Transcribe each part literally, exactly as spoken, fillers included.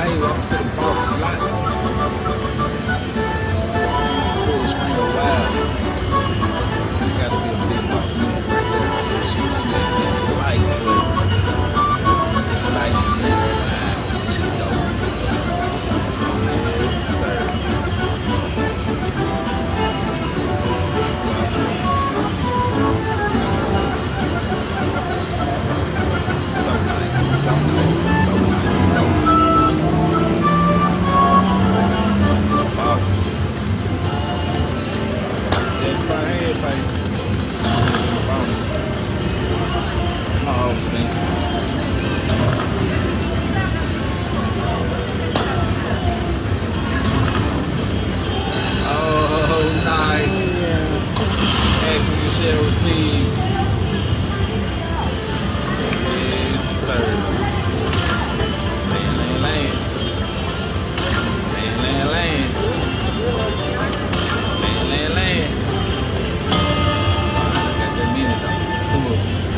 Hey, welcome to the Boss Slots. Full screen of wives. You gotta be a big boss man right there. She was smacked like, but like, wow, she's over. Yes, sir. Boss man. So nice, so nice, so nice, so nice. Boss. Yeah, everybody, everybody. Boss. Oh, man. Oh, nice. Excellent, you shall receive. Yes, sir. Land, land, land. Land, land, land. Land, land, land. I got that minute though. Two of them.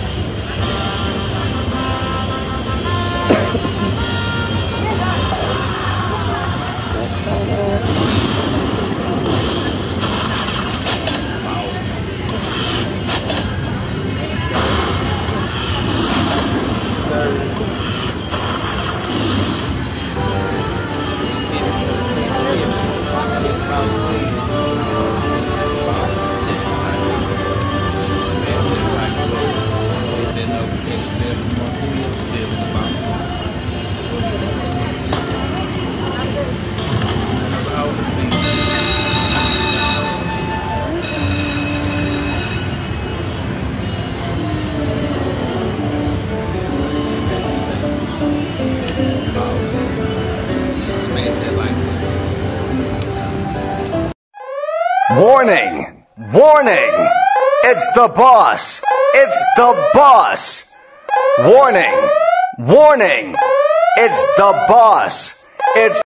Warning! Warning! It's the boss! It's the boss! Warning! Warning! It's the boss! It's